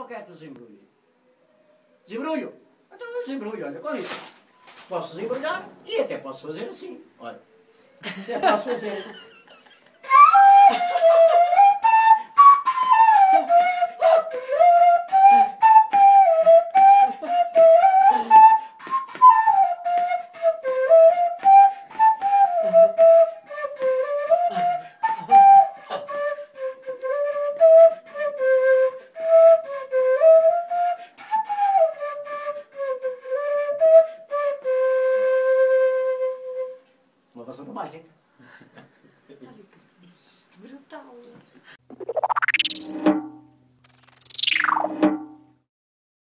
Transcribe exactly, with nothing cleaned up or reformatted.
ou quer que desembrulhe? Desembrulho? Então eu desembrulho, olha, com isso. Posso desembrulhar e até posso fazer assim, olha. Até posso fazer. Uma vassoura mágica.